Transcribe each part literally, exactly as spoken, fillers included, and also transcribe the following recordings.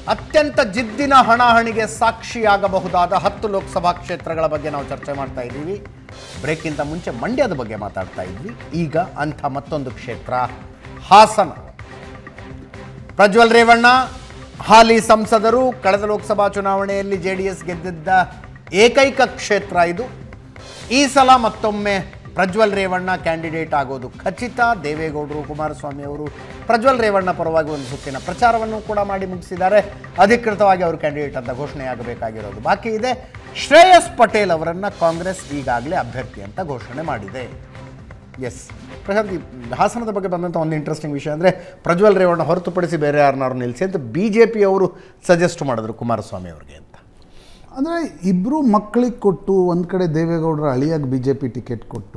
ಅತ್ಯಂತ ಜಿದ್ದಿನ ಹಣಾಹಣಿಗೆ ಸಾಕ್ಷಿಯಾಗಬಹುದಾದ ಹತ್ತು ಲೋಕಸಭಾ ಕ್ಷೇತ್ರಗಳ ಬಗ್ಗೆ ನಾವು ಚರ್ಚೆ ಮಾಡ್ತಾ ಇದ್ದೀವಿ. ಬ್ರೇಕ್ಗಿಂತ ಮುಂಚೆ ಮಂಡ್ಯದ ಬಗ್ಗೆ ಮಾತಾಡ್ತಾ ಇದ್ವಿ. ಈಗ ಅಂಥ ಮತ್ತೊಂದು ಕ್ಷೇತ್ರ ಹಾಸನ. ಪ್ರಜ್ವಲ್ ರೇವಣ್ಣ ಹಾಲಿ ಸಂಸದರು. ಕಳೆದ ಲೋಕಸಭಾ ಚುನಾವಣೆಯಲ್ಲಿ ಜೆ ಡಿ ಎಸ್ ಗೆದ್ದಿದ್ದ ಏಕೈಕ ಕ್ಷೇತ್ರ ಇದು. ಈ ಸಲ ಮತ್ತೊಮ್ಮೆ ಪ್ರಜ್ವಲ್ ರೇವಣ್ಣ ಕ್ಯಾಂಡಿಡೇಟ್ ಆಗೋದು ಖಚಿತ. ದೇವೇಗೌಡರು, ಕುಮಾರಸ್ವಾಮಿ ಅವರು ಪ್ರಜ್ವಲ್ ರೇವಣ್ಣ ಪರವಾಗಿ ಒಂದು ಸುತ್ತಿನ ಪ್ರಚಾರವನ್ನು ಕೂಡ ಮಾಡಿ ಮುಗಿಸಿದ್ದಾರೆ. ಅಧಿಕೃತವಾಗಿ ಅವರು ಕ್ಯಾಂಡಿಡೇಟ್ ಅಂತ ಘೋಷಣೆಯಾಗಬೇಕಾಗಿರೋದು ಬಾಕಿ ಇದೆ. ಶ್ರೇಯಸ್ ಪಟೇಲ್ ಅವರನ್ನು ಕಾಂಗ್ರೆಸ್ ಈಗಾಗಲೇ ಅಭ್ಯರ್ಥಿ ಅಂತ ಘೋಷಣೆ ಮಾಡಿದೆ. ಎಸ್ ಪ್ರಶಾಂತ್, ಹಾಸನದ ಬಗ್ಗೆ ಬಂದಂಥ ಒಂದು ಇಂಟ್ರೆಸ್ಟಿಂಗ್ ವಿಷಯ ಅಂದರೆ ಪ್ರಜ್ವಲ್ ರೇವಣ್ಣ ಹೊರತುಪಡಿಸಿ ಬೇರೆ ಯಾರನ್ನಾರು ನಿಲ್ಲಿಸಿ ಅಂತ ಬಿ ಜೆ ಪಿ ಅವರು ಸಜೆಸ್ಟ್ ಮಾಡಿದ್ರು ಕುಮಾರಸ್ವಾಮಿ ಅವ್ರಿಗೆ ಅಂತ. ಅಂದರೆ ಇಬ್ಬರು ಮಕ್ಕಳಿಗೆ ಕೊಟ್ಟು ಒಂದು ಕಡೆ ದೇವೇಗೌಡರ ಅಳಿಯಾಗಿ ಬಿ ಜೆ ಪಿ ಟಿಕೆಟ್ ಕೊಟ್ಟು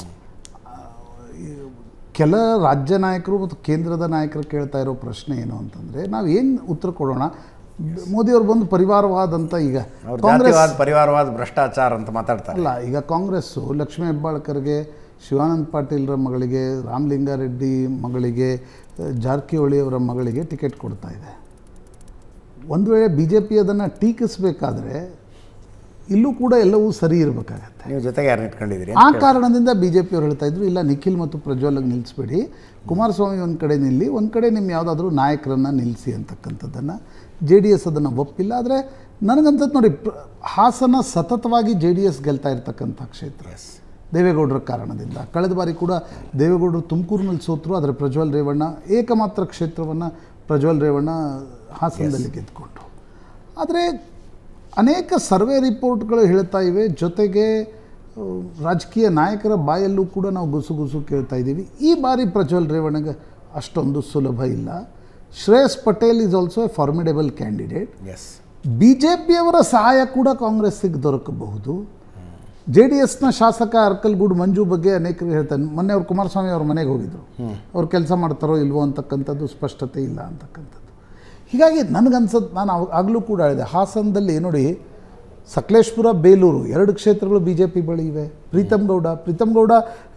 ಕೆಲ ರಾಜ್ಯ ನಾಯಕರು ಮತ್ತು ಕೇಂದ್ರದ ನಾಯಕರು ಕೇಳ್ತಾ ಇರೋ ಪ್ರಶ್ನೆ ಏನು ಅಂತಂದರೆ ನಾವು ಏನು ಉತ್ತರ ಕೊಡೋಣ. ಮೋದಿಯವ್ರು ಬಂದು ಪರಿವಾರವಾದ ಅಂತ ಈಗ ಕಾಂಗ್ರೆಸ್ ಪರಿವಾರವಾದ ಭ್ರಷ್ಟಾಚಾರ ಅಂತ ಮಾತಾಡ್ತಾರೆ. ಅಲ್ಲ, ಈಗ ಕಾಂಗ್ರೆಸ್ಸು ಲಕ್ಷ್ಮೀ ಹೆಬ್ಬಾಳ್ಕರ್ಗೆ, ಶಿವಾನಂದ ಪಾಟೀಲ್ರ ಮಗಳಿಗೆ, ರಾಮಲಿಂಗಾರೆಡ್ಡಿ ಮಗಳಿಗೆ, ಜಾರಕಿಹೊಳಿಯವರ ಮಗಳಿಗೆ ಟಿಕೆಟ್ ಕೊಡ್ತಾ ಇದೆ. ಒಂದು ವೇಳೆ ಬಿ ಜೆ ಪಿ ಅದನ್ನು ಟೀಕಿಸಬೇಕಾದ್ರೆ ಇಲ್ಲೂ ಕೂಡ ಎಲ್ಲವೂ ಸರಿ ಇರಬೇಕಾಗತ್ತೆ. ನೀವು ಜೊತೆಗೆ ಯಾರು ಇಟ್ಕೊಂಡಿದ್ದೀರಿ? ಆ ಕಾರಣದಿಂದ ಬಿ ಜೆ ಪಿಯವರು ಹೇಳ್ತಾ ಇದ್ರು, ಇಲ್ಲ ನಿಖಿಲ್ ಮತ್ತು ಪ್ರಜ್ವಲ್ಗೆ ನಿಲ್ಲಿಸ್ಬೇಡಿ, ಕುಮಾರಸ್ವಾಮಿ ಒಂದು ಕಡೆ ನಿಲ್ಲಿ, ಒಂದು ಕಡೆ ನಿಮ್ಮ ಯಾವುದಾದ್ರೂ ನಾಯಕರನ್ನು ನಿಲ್ಲಿಸಿ ಅಂತಕ್ಕಂಥದ್ದನ್ನು ಜೆ ಡಿ ಎಸ್ ಅದನ್ನು ಒಪ್ಪಿಲ್ಲ. ಆದರೆ ನನಗನ್ಸತ್ತೆ ನೋಡಿ, ಹಾಸನ ಸತತವಾಗಿ ಜೆ ಡಿ ಎಸ್ ಗೆಲ್ತಾ ಇರ್ತಕ್ಕಂಥ ಕ್ಷೇತ್ರ ದೇವೇಗೌಡರ ಕಾರಣದಿಂದ. ಕಳೆದ ಬಾರಿ ಕೂಡ ದೇವೇಗೌಡರು ತುಮಕೂರಿನಲ್ಲಿ ಸೋತರು, ಆದರೆ ಪ್ರಜ್ವಲ್ ರೇವಣ್ಣ ಏಕಮಾತ್ರ ಕ್ಷೇತ್ರವನ್ನು ಪ್ರಜ್ವಲ್ ರೇವಣ್ಣ ಹಾಸನದಲ್ಲಿ ಗೆದ್ದುಕೊಂಡ್ರು. ಆದರೆ ಅನೇಕ ಸರ್ವೆ ರಿಪೋರ್ಟ್ಗಳು ಹೇಳ್ತಾ ಇವೆ, ಜೊತೆಗೆ ರಾಜಕೀಯ ನಾಯಕರ ಬಾಯಲ್ಲೂ ಕೂಡ ನಾವು ಗುಸುಗುಸು ಕೇಳ್ತಾ ಇದ್ದೀವಿ, ಈ ಬಾರಿ ಪ್ರಜ್ವಲ್ ರೇವಣ್ಣಗೆ ಅಷ್ಟೊಂದು ಸುಲಭ ಇಲ್ಲ. Shreyas Patel is also a formidable candidate. Yes, B J ಪಿಯವರ ಸಹಾಯ ಕೂಡ ಕಾಂಗ್ರೆಸ್ಸಿಗೆ ದೊರಕಬಹುದು. ಜೆ ಡಿ ಎಸ್ನ ಶಾಸಕ ಅರ್ಕಲ್ಗೂಡು ಮಂಜು ಬಗ್ಗೆ ಅನೇಕರು ಹೇಳ್ತಾರೆ. ಮೊನ್ನೆ ಅವ್ರು ಕುಮಾರಸ್ವಾಮಿ ಅವ್ರ ಮನೆಗೆ ಹೋಗಿದ್ರು, ಅವ್ರು ಕೆಲಸ ಮಾಡ್ತಾರೋ ಇಲ್ವೋ ಅಂತಕ್ಕಂಥದ್ದು ಸ್ಪಷ್ಟತೆ ಇಲ್ಲ ಅಂತಕ್ಕಂಥದ್ದು. ಹೀಗಾಗಿ ನನಗನ್ಸದ್ದು, ನಾನು ಆಗಲೂ ಕೂಡ ಹೇಳಿದೆ, ಹಾಸನದಲ್ಲಿ ನೋಡಿ ಸಕಲೇಶ್ಪುರ, ಬೇಲೂರು ಎರಡು ಕ್ಷೇತ್ರಗಳು ಬಿ ಜೆ ಪಿ ಬಳಿ ಇವೆ. ಪ್ರೀತಮ್ ಗೌಡ ಪ್ರೀತಮ್ ಗೌಡ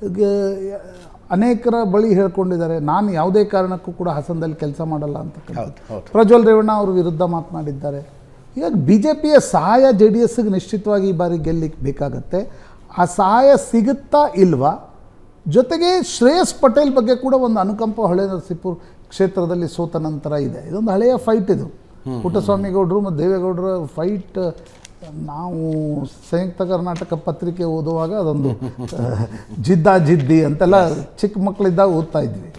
ಅನೇಕರ ಬಳಿ ಹೇಳ್ಕೊಂಡಿದ್ದಾರೆ, ನಾನು ಯಾವುದೇ ಕಾರಣಕ್ಕೂ ಕೂಡ ಹಾಸನದಲ್ಲಿ ಕೆಲಸ ಮಾಡಲ್ಲ ಅಂತಕ್ಕಂಥದ್ದು. ಪ್ರಜ್ವಲ್ ರೇವಣ್ಣ ಅವ್ರ ವಿರುದ್ಧ ಮಾತನಾಡಿದ್ದಾರೆ. ಹೀಗಾಗಿ ಬಿ ಜೆ ಪಿಯ ಸಹಾಯ ಜೆ ಡಿ ಎಸ್ಗೆ ನಿಶ್ಚಿತವಾಗಿ ಈ ಬಾರಿ ಗೆಲ್ಲಿಕ್ಕೆ ಬೇಕಾಗತ್ತೆ. ಆ ಸಹಾಯ ಸಿಗುತ್ತಾ ಇಲ್ವಾ? ಜೊತೆಗೆ ಶ್ರೇಯಸ್ ಪಟೇಲ್ ಬಗ್ಗೆ ಕೂಡ ಒಂದು ಅನುಕಂಪ ಹೊಳೆ ನರಸೀಪುರ ಕ್ಷೇತ್ರದಲ್ಲಿ ಸೋತ ನಂತರ ಇದೆ. ಇದೊಂದು ಹಳೆಯ ಫೈಟ್. ಇದು ಪುಟ್ಟಸ್ವಾಮಿ ಗೌಡರು ಮತ್ತು ದೇವೇಗೌಡರ ಫೈಟ್. ನಾವು ಸಂಯುಕ್ತ ಕರ್ನಾಟಕ ಪತ್ರಿಕೆ ಓದುವಾಗ ಅದೊಂದು ಜಿದ್ದಾ ಜಿದ್ದಿ ಅಂತೆಲ್ಲ ಚಿಕ್ಕ ಮಕ್ಕಳಿದ್ದಾಗ ಓದ್ತಾ ಇದ್ವಿ.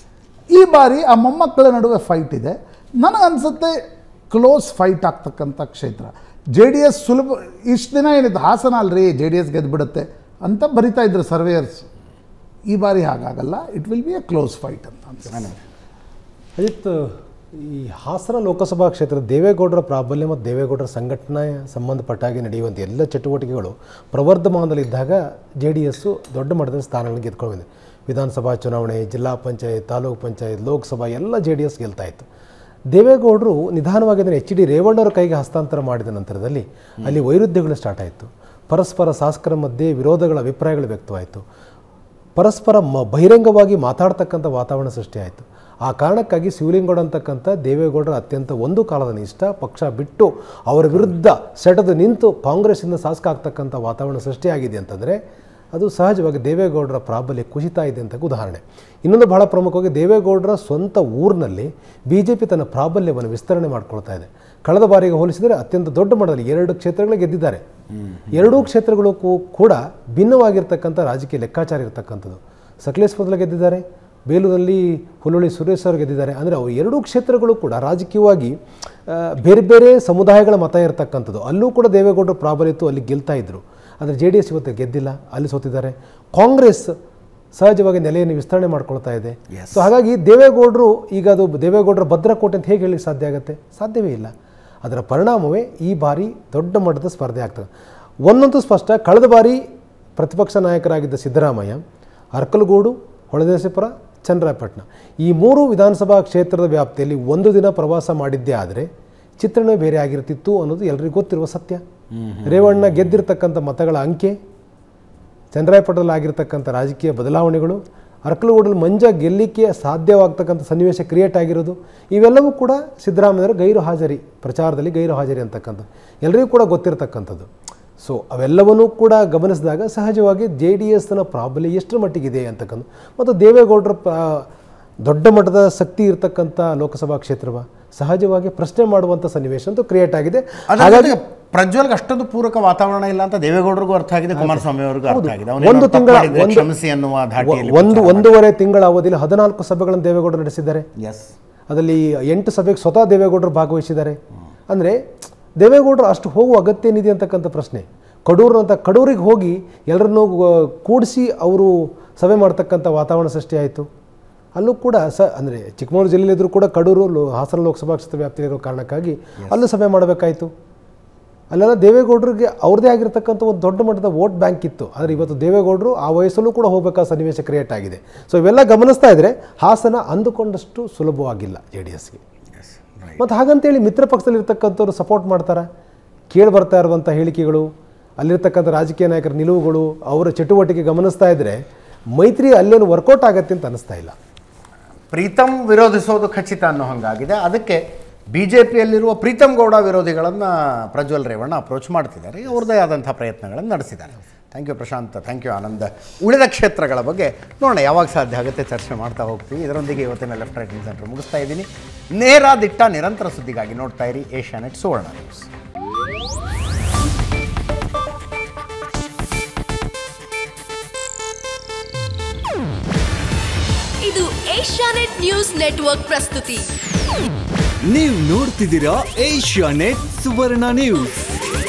ಈ ಬಾರಿ ಆ ಮೊಮ್ಮಕ್ಕಳ ನಡುವೆ ಫೈಟ್ ಇದೆ. ನನಗನ್ಸುತ್ತೆ ಕ್ಲೋಸ್ ಫೈಟ್ ಆಗ್ತಕ್ಕಂಥ ಕ್ಷೇತ್ರ. ಜೆ ಡಿ ಎಸ್ ಸುಲಭ ಇಷ್ಟು ದಿನ ಏನಿತ್ತು, ಹಾಸನ ಅಲ್ರಿ ಜೆ ಡಿ ಎಸ್ ಗೆದ್ದುಬಿಡುತ್ತೆ ಅಂತ ಬರಿತಾ ಇದ್ರು ಸರ್ವೇಯರ್ಸ್. ಈ ಬಾರಿ ಹಾಗಾಗಲ್ಲ, it will be a close fight ಅಂತ ಅನ್ಸುತ್ತೆ. ಅಜಿತ್, ಈ ಹಾಸನ ಲೋಕಸಭಾ ಕ್ಷೇತ್ರ ದೇವೇಗೌಡರ ಪ್ರಾಬಲ್ಯ ಮತ್ತು ದೇವೇಗೌಡರ ಸಂಘಟನೆ ಸಂಬಂಧಪಟ್ಟಾಗಿ ನಡೆಯುವಂಥ ಎಲ್ಲ ಚಟುವಟಿಕೆಗಳು ಪ್ರವರ್ಧಮಾನದಲ್ಲಿದ್ದಾಗ ಜೆ ಡಿ ಎಸ್ಸು ದೊಡ್ಡ ಮಟ್ಟದ ಸ್ಥಾನಗಳನ್ನು ಗೆದ್ಕೊಂಡಿದೆ. ವಿಧಾನಸಭಾ ಚುನಾವಣೆ, ಜಿಲ್ಲಾ ಪಂಚಾಯತ್, ತಾಲೂಕು ಪಂಚಾಯತ್, ಲೋಕಸಭಾ ಎಲ್ಲ ಜೆ ಡಿ ಎಸ್ ಗೆಲ್ತಾ ಇತ್ತು. ದೇವೇಗೌಡರು ನಿಧಾನವಾಗಿ ಅದನ್ನು ಎಚ್ ಡಿ ರೇವಣ್ಣವರ ಕೈಗೆ ಹಸ್ತಾಂತರ ಮಾಡಿದ ನಂತರದಲ್ಲಿ ಅಲ್ಲಿ ವೈರುಧ್ಯಗಳು ಸ್ಟಾರ್ಟ್ ಆಯಿತು. ಪರಸ್ಪರ ಶಾಸಕರ ಮಧ್ಯೆ ವಿರೋಧಗಳ ಅಭಿಪ್ರಾಯಗಳು ವ್ಯಕ್ತವಾಯಿತು. ಪರಸ್ಪರ ಮ ಬಹಿರಂಗವಾಗಿ ಮಾತಾಡ್ತಕ್ಕಂಥ ವಾತಾವರಣ ಸೃಷ್ಟಿಯಾಯಿತು. ಆ ಕಾರಣಕ್ಕಾಗಿ ಶಿವಲಿಂಗೌಡ ಅಂತಕ್ಕಂಥ ದೇವೇಗೌಡರ ಅತ್ಯಂತ ಒಂದು ಕಾಲದ ನಿಷ್ಠ ಪಕ್ಷ ಬಿಟ್ಟು ಅವರ ವಿರುದ್ಧ ಸೆಟೆದು ನಿಂತು ಕಾಂಗ್ರೆಸ್ಸಿಂದ ಶಾಸಕ ಆಗ್ತಕ್ಕಂಥ ವಾತಾವರಣ ಸೃಷ್ಟಿಯಾಗಿದೆ ಅಂತಂದರೆ ಅದು ಸಹಜವಾಗಿ ದೇವೇಗೌಡರ ಪ್ರಾಬಲ್ಯ ಕುಸಿತಾ ಇದೆ ಅಂತ ಉದಾಹರಣೆ. ಇನ್ನೊಂದು ಬಹಳ ಪ್ರಮುಖವಾಗಿ ದೇವೇಗೌಡರ ಸ್ವಂತ ಊರಿನಲ್ಲಿ ಬಿ ಜೆ ಪಿ ತನ್ನ ಪ್ರಾಬಲ್ಯವನ್ನು ವಿಸ್ತರಣೆ ಮಾಡ್ಕೊಳ್ತಾ ಇದೆ. ಕಳೆದ ಬಾರಿಗೆ ಹೋಲಿಸಿದರೆ ಅತ್ಯಂತ ದೊಡ್ಡ ಮಟ್ಟದಲ್ಲಿ ಎರಡು ಕ್ಷೇತ್ರಗಳೇ ಗೆದ್ದಿದ್ದಾರೆ. ಎರಡೂ ಕ್ಷೇತ್ರಗಳು ಕೂಡ ಭಿನ್ನವಾಗಿರ್ತಕ್ಕಂಥ ರಾಜಕೀಯ ಲೆಕ್ಕಾಚಾರ ಇರತಕ್ಕಂಥದ್ದು. ಸಕಲೇಶ್ಪುರದಲ್ಲಿ ಗೆದ್ದಿದ್ದಾರೆ, ಬೇಲೂರಲ್ಲಿ ಹುಲ್ಲುಳಿ ಸುರೇಶ್ ಅವರು ಗೆದ್ದಿದ್ದಾರೆ. ಅಂದರೆ ಅವು ಎರಡೂ ಕ್ಷೇತ್ರಗಳು ಕೂಡ ರಾಜಕೀಯವಾಗಿ ಬೇರೆ ಬೇರೆ ಸಮುದಾಯಗಳ ಮತ ಇರತಕ್ಕಂಥದ್ದು. ಅಲ್ಲೂ ಕೂಡ ದೇವೇಗೌಡರ ಪ್ರಾಬಲ್ಯ ಇತ್ತು, ಅಲ್ಲಿ ಗೆಲ್ತಾ ಇದ್ದರು. ಆದರೆ ಜೆ ಡಿ ಎಸ್ ಇವತ್ತು ಗೆದ್ದಿಲ್ಲ, ಅಲ್ಲಿ ಸೋತಿದ್ದಾರೆ. ಕಾಂಗ್ರೆಸ್ ಸಹಜವಾಗಿ ನೆಲೆಯನ್ನು ವಿಸ್ತರಣೆ ಮಾಡ್ಕೊಳ್ತಾ ಇದೆ. ಸೊ ಹಾಗಾಗಿ ದೇವೇಗೌಡರು ಈಗ ಅದು ದೇವೇಗೌಡರ ಭದ್ರಕೋಟೆ ಅಂತ ಹೇಗೆ ಹೇಳಲಿಕ್ಕೆ ಸಾಧ್ಯ ಆಗುತ್ತೆ? ಸಾಧ್ಯವೇ ಇಲ್ಲ. ಅದರ ಪರಿಣಾಮವೇ ಈ ಬಾರಿ ದೊಡ್ಡ ಮಟ್ಟದ ಸ್ಪರ್ಧೆ ಆಗ್ತದೆ. ಒಂದಂತೂ ಸ್ಪಷ್ಟ, ಕಳೆದ ಬಾರಿ ಪ್ರತಿಪಕ್ಷ ನಾಯಕರಾಗಿದ್ದ ಸಿದ್ದರಾಮಯ್ಯ ಅರ್ಕಲಗೂಡು, ಹೊಳೆನರಸೀಪುರ, ಚನ್ನರಾಯಪಟ್ಟಣ ಈ ಮೂರು ವಿಧಾನಸಭಾ ಕ್ಷೇತ್ರದ ವ್ಯಾಪ್ತಿಯಲ್ಲಿ ಒಂದು ದಿನ ಪ್ರವಾಸ ಮಾಡಿದ್ದೇ ಆದರೆ ಚಿತ್ರಣವೇ ಬೇರೆ ಆಗಿರ್ತಿತ್ತು ಅನ್ನೋದು ಎಲ್ಲರಿಗೂ ಗೊತ್ತಿರುವ ಸತ್ಯ. ರೇವಣ್ಣ ಗೆದ್ದಿರ್ತಕ್ಕಂಥ ಮತಗಳ ಅಂಕೆ, ಚನ್ನರಾಯಪಟ್ಟಣದಲ್ಲಿ ಆಗಿರ್ತಕ್ಕಂಥ ರಾಜಕೀಯ ಬದಲಾವಣೆಗಳು, ಅರ್ಕಲಗೂಡಲ್ಲಿ ಮಂಜ ಗೆಲ್ಲಿಕ್ಕೆ ಸಾಧ್ಯವಾಗ್ತಕ್ಕಂಥ ಸನ್ನಿವೇಶ ಕ್ರಿಯೇಟ್ ಆಗಿರೋದು ಇವೆಲ್ಲವೂ ಕೂಡ ಸಿದ್ದರಾಮಯ್ಯರ ಗೈರು ಹಾಜರಿ, ಪ್ರಚಾರದಲ್ಲಿ ಗೈರು ಹಾಜರಿ ಅಂತಕ್ಕಂಥದ್ದು ಎಲ್ಲರಿಗೂ ಕೂಡ ಗೊತ್ತಿರತಕ್ಕಂಥದ್ದು. ಸೊ ಅವೆಲ್ಲವನ್ನೂ ಕೂಡ ಗಮನಿಸಿದಾಗ ಸಹಜವಾಗಿ ಜೆ ಡಿ ಎಸ್ನ ಪ್ರಾಬಲ್ಯ ಎಷ್ಟರ ಮಟ್ಟಿಗಿದೆ ಅಂತಕ್ಕಂಥ ಮತ್ತು ದೇವೇಗೌಡರ ದೊಡ್ಡ ಮಟ್ಟದ ಶಕ್ತಿ ಇರತಕ್ಕಂಥ ಲೋಕಸಭಾ ಕ್ಷೇತ್ರವ ಸಹಜವಾಗಿ ಪ್ರಶ್ನೆ ಮಾಡುವಂಥ ಸನ್ನಿವೇಶ ಅಂತೂ ಕ್ರಿಯೇಟ್ ಆಗಿದೆ. ಹಾಗಾಗಿ ಪ್ರಜ್ವಲ್ಗೆ ಅಷ್ಟೊಂದು ಪೂರಕ ವಾತಾವರಣ ಇಲ್ಲ ಅಂತ ದೇವೇಗೌಡರಿಗೂ ಅರ್ಥ ಆಗಿದೆ, ಕುಮಾರಸ್ವಾಮಿ ಅವರಿಗೂ ಅರ್ಥ ಆಗಿದೆ. ಒಂದು ತಿಂಗಳ ಒಂದು ಒಂದೂವರೆ ತಿಂಗಳ ಅವಧಿಯಲ್ಲಿ ಹದಿನಾಲ್ಕು ಸಭೆಗಳನ್ನು ದೇವೇಗೌಡರು ನಡೆಸಿದ್ದಾರೆ. ಎಸ್, ಅದರಲ್ಲಿ ಎಂಟು ಸಭೆಗೆ ಸ್ವತಃ ದೇವೇಗೌಡರು ಭಾಗವಹಿಸಿದ್ದಾರೆ. ಅಂದರೆ ದೇವೇಗೌಡರು ಅಷ್ಟು ಹೋಗುವ ಅಗತ್ಯ ಏನಿದೆ ಅಂತಕ್ಕಂಥ ಪ್ರಶ್ನೆ. ಕಡೂರು ಅಂತ ಕಡೂರಿಗೆ ಹೋಗಿ ಎಲ್ಲರನ್ನೂ ಕೂಡಿಸಿ ಅವರು ಸಭೆ ಮಾಡ್ತಕ್ಕಂಥ ವಾತಾವರಣ ಸೃಷ್ಟಿ ಆಯಿತು. ಅಲ್ಲೂ ಕೂಡ ಸ ಅಂದರೆ ಚಿಕ್ಕಮಗಳೂರು ಜಿಲ್ಲೆಯಲ್ಲಿದ್ದರೂ ಕೂಡ ಕಡೂರು ಲೋ ಹಾಸನ ಲೋಕಸಭಾ ಕ್ಷೇತ್ರ ವ್ಯಾಪ್ತಿಯಲ್ಲಿರೋ ಕಾರಣಕ್ಕಾಗಿ ಅಲ್ಲೂ ಸಭೆ ಮಾಡಬೇಕಾಯಿತು. ಅಲ್ಲೆಲ್ಲ ದೇವೇಗೌಡರಿಗೆ ಅವ್ರದ್ದೇ ಆಗಿರ್ತಕ್ಕಂಥ ಒಂದು ದೊಡ್ಡ ಮಟ್ಟದ ವೋಟ್ ಬ್ಯಾಂಕ್ ಇತ್ತು. ಆದರೆ ಇವತ್ತು ದೇವೇಗೌಡರು ಆ ವಯಸ್ಸಲ್ಲೂ ಕೂಡ ಹೋಗಬೇಕಾದ ಸನ್ನಿವೇಶ ಕ್ರಿಯೇಟ್ ಆಗಿದೆ. ಸೊ ಇವೆಲ್ಲ ಗಮನಿಸ್ತಾ ಇದ್ದರೆ ಹಾಸನ ಅಂದುಕೊಂಡಷ್ಟು ಸುಲಭವಾಗಿಲ್ಲ ಜೆ ಡಿ ಎಸ್ಗೆ. ಮತ್ತು ಹಾಗಂತೇಳಿ ಮಿತ್ರ ಪಕ್ಷದಲ್ಲಿರ್ತಕ್ಕಂಥವ್ರು ಸಪೋರ್ಟ್ ಮಾಡ್ತಾರೆ. ಕೇಳಿ ಬರ್ತಾ ಇರುವಂಥ ಹೇಳಿಕೆಗಳು, ಅಲ್ಲಿರ್ತಕ್ಕಂಥ ರಾಜಕೀಯ ನಾಯಕರ ನಿಲುವುಗಳು, ಅವರ ಚಟುವಟಿಕೆ ಗಮನಿಸ್ತಾ ಇದ್ದರೆ ಮೈತ್ರಿ ಅಲ್ಲೇನು ವರ್ಕೌಟ್ ಆಗತ್ತೆ ಅಂತ ಅನ್ನಿಸ್ತಾ ಇಲ್ಲ. ಪ್ರೀತಮ್ ವಿರೋಧಿಸೋದು ಖಚಿತ ಅನ್ನೋ ಹಂಗಾಗಿದೆ. ಅದಕ್ಕೆ ಬಿ ಜೆ ಪಿಯಲ್ಲಿರುವ ಪ್ರೀತಮ್ ಗೌಡ ವಿರೋಧಿಗಳನ್ನು ಪ್ರಜ್ವಲ್ ರೇವಣ್ಣ ಅಪ್ರೋಚ್ ಮಾಡ್ತಿದ್ದಾರೆ, ಅವ್ರದ್ದೇ ಆದಂಥ ಪ್ರಯತ್ನಗಳನ್ನು ನಡೆಸಿದ್ದಾರೆ. Thank you Prashanth, thank you Anand. ಉಳಿದ ಕ್ಷೇತ್ರಗಳ ಬಗ್ಗೆ ನೋಡೋಣ ಯಾವಾಗ ಸಾಧ್ಯ ಆಗುತ್ತೆ ಚರ್ಚೆ ಮಾಡ್ತಾ ಹೋಗ್ತೀವಿ. ಇದರೊಂದಿಗೆ ಇವತ್ತಿನ ಲೆಫ್ಟ್ ರೈಟ್ ನ್ಯೂಸ್ ಸೆಂಟರ್ ಮುಗಿಸ್ತಾ ಇದ್ದೀನಿ. ನೇರ ದಿಟ್ಟ ನಿರಂತರ ಸುದ್ದಿಗಾಗಿ ನೋಡ್ತಾ ಇರಿ ಏಷ್ಯಾನೆಟ್ ಸುವರ್ಣ ನ್ಯೂಸ್. ಇದು ಏಷ್ಯಾನೆಟ್ ನ್ಯೂಸ್ ನೆಟ್ವರ್ಕ್ ಪ್ರಸ್ತುತಿ. ನೀವು ನೋಡ್ತಿದ್ದೀರಾ ಏಷ್ಯಾನೆಟ್ ಸುವರ್ಣ ನ್ಯೂಸ್.